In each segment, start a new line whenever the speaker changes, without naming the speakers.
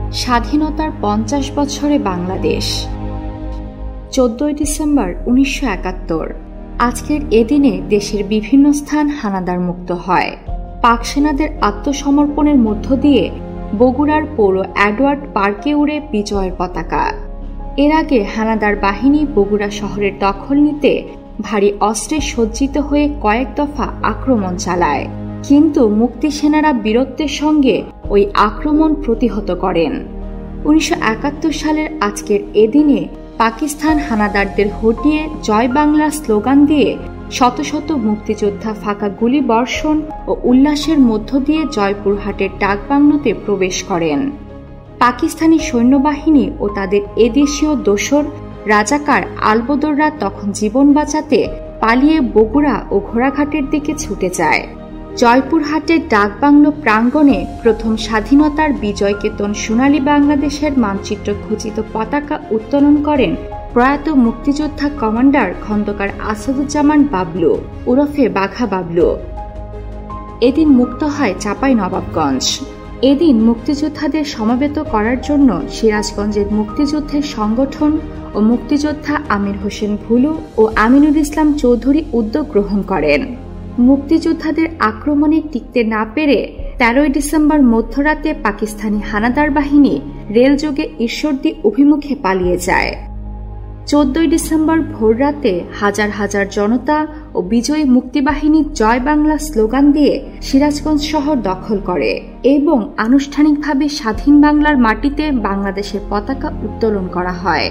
স্বাধীনতার 50 বছরে বাংলাদেশ। 14 ডিসেম্বর 1971। আজকের এদিনে দেশের বিভিন্ন স্থান হানাদার মুক্ত হয়। পাক সেনাদের আত্মসমর্পণের মধ্য দিয়ে বগুড়ার পৌর এডওয়ার্ড পার্কে উড়ে বিজয়ের পতাকা। এর আগে হানাদার বাহিনী বগুড়া শহরের দখল নিতে ভারী অস্ত্রে সজ্জিত হয়ে কয়েক দফা আক্রমণ চালায়, কিন্তু মুক্তি সেনারা বীরত্বের সঙ্গে ওই আক্রমণ প্রতিহত করেন। 1971 সালের আজকের এদিনে পাকিস্তান হানাদারদের হটিয়ে জয় বাংলা স্লোগান দিয়ে শত শত মুক্তিযোদ্ধা ফাঁকা গুলি বর্ষণ ও উল্লাসের মধ্য দিয়ে জয়পুরহাটের ডাকবাংলোতে প্রবেশ করেন। পাকিস্তানি সৈন্যবাহিনী ও তাদের এদেশীয় দোসর রাজাকার আলবদররা তখন জীবন বাঁচাতে পালিয়ে বগুড়া ও ঘোড়াঘাটের দিকে ছুটে যায়। জয়পুরহাটের ডাকবাংলো প্রাঙ্গণে প্রথম স্বাধীনতার বিজয় কেতন সোনালী বাংলাদেশের মানচিত্র খচিত পতাকা উত্তোলন করেন প্রয়াত মুক্তিযোদ্ধা কমান্ডার খন্দকার আসাদুজ্জামান বাবলু ওরফে বাঘা বাবলু। এদিন মুক্ত হয় চাঁপাইনবাবগঞ্জ। এদিন মুক্তিযোদ্ধাদের সমবেত করার জন্য সিরাজগঞ্জের মুক্তিযুদ্ধের সংগঠন ও মুক্তিযোদ্ধা আমির হোসেন ভুলু ও আমিনুল ইসলাম চৌধুরী উদ্যোগ গ্রহণ করেন। মুক্তিযোদ্ধাদের আক্রমণে টিকতে না পেরে 13 ডিসেম্বর মধ্যরাতে পাকিস্তানি হানাদার বাহিনী রেলযোগে ঈশ্বরদী অভিমুখে পালিয়ে যায়। 14 ডিসেম্বর ভোররাতে হাজার হাজার জনতা ও বিজয়ী মুক্তিবাহিনী জয় বাংলা স্লোগান দিয়ে সিরাজগঞ্জ শহর দখল করে এবং আনুষ্ঠানিকভাবে স্বাধীন বাংলার মাটিতে বাংলাদেশের পতাকা উত্তোলন করা হয়।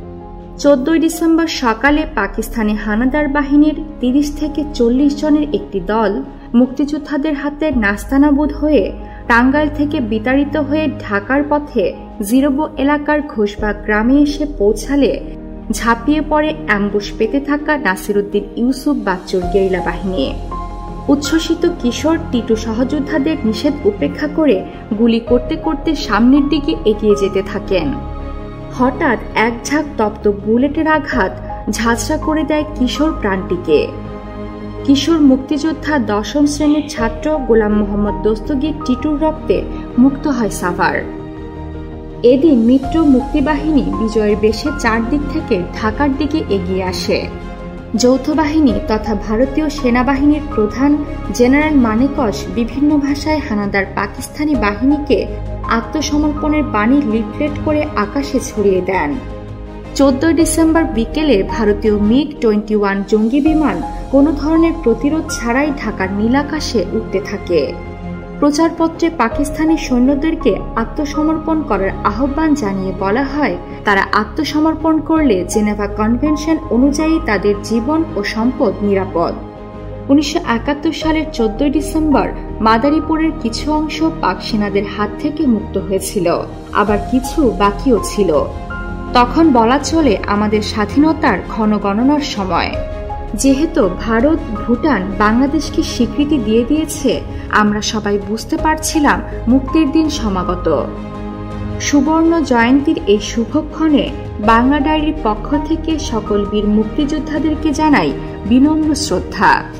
14 ডিসেম্বর সকালে পাকিস্তানি হানাদার বাহিনীর 30 থেকে 40 জনের একটি দল মুক্তিযোদ্ধাদের হাতে নাস্তানাবুদ হয়ে টাঙ্গাইল থেকে বিতাড়িত হয়ে ঢাকার পথে জিরোবো এলাকার ঘোষবাগ গ্রামে এসে পৌঁছালে ঝাঁপিয়ে পড়ে অ্যাম্বুশ পেতে থাকা নাসিরউদ্দিন ইউসুফ বাচ্চুর গেরিলা বাহিনী। উচ্ছ্বসিত কিশোর টিটু সহযোদ্ধাদের নিষেধ উপেক্ষা করে গুলি করতে করতে সামনের দিকে এগিয়ে যেতে থাকেন। হঠাৎ এক ঝাঁক তপ্ত বুলেটের আঘাত ঝাঁঝরা করে দেয় কিশোর প্রাণটিকে। কিশোর মুক্তিযোদ্ধা 10ম শ্রেণীর ছাত্র গোলাম মোহাম্মদ দস্তগীর টিটুর রক্তে মুক্ত হয় সাভার। এদিন মিত্র মুক্তিবাহিনী বিজয়ের বেশে চারদিক থেকে ঢাকার দিকে এগিয়ে আসে। যৌথ বাহিনী তথা ভারতীয় সেনাবাহিনীর প্রধান জেনারেল মানেকশ বিভিন্ন ভাষায় হানাদার পাকিস্তানি বাহিনীকে আত্মসমর্পণের বাণী লিফলেট করে আকাশে ছড়িয়ে দেন। 14 ডিসেম্বর বিকেলে ভারতীয় MiG-21 জঙ্গি বিমান কোনো ধরনের প্রতিরোধ ছাড়াই ঢাকার নীলাকাশে উঠতে থাকে। প্রচারপত্রে পাকিস্তানি সৈন্যদেরকে আত্মসমর্পণ করার আহ্বান জানিয়ে বলা হয়, তারা আত্মসমর্পণ করলে জেনেভা কনভেনশন অনুযায়ী তাদের জীবন ও সম্পদ নিরাপদ। 1971 সালের 14 ডিসেম্বর মাদারীপুরের কিছু অংশ পাক সেনাদের হাত থেকে মুক্ত হয়েছিল, আবার কিছু বাকিও ছিল। তখন বলা চলে আমাদের স্বাধীনতার ক্ষণগণনার সময়। যেহেতু ভারত, ভুটান বাংলাদেশকে স্বীকৃতি দিয়ে দিয়েছে, আমরা সবাই বুঝতে পারছিলাম মুক্তির দিন সমাগত। সুবর্ণ জয়ন্তীর এই শুভক্ষণে বাংলা ডায়েরির পক্ষ থেকে সকল বীর মুক্তিযোদ্ধাদেরকে জানাই বিনম্র শ্রদ্ধা।